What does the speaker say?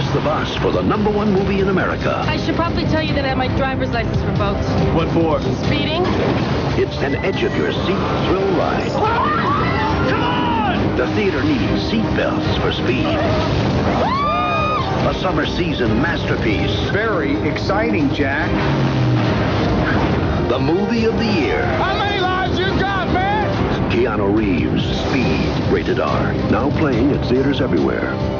Pass the bus for the #1 movie in America. I should probably tell you that I have my driver's license revoked. What for? Speeding? It's an edge-of-your-seat thrill ride. Come on! The theater needs seat belts for speed. A summer season masterpiece. Very exciting, Jack. The movie of the year. How many lives you got, man? Keanu Reeves, Speed, rated R. Now playing at theaters everywhere.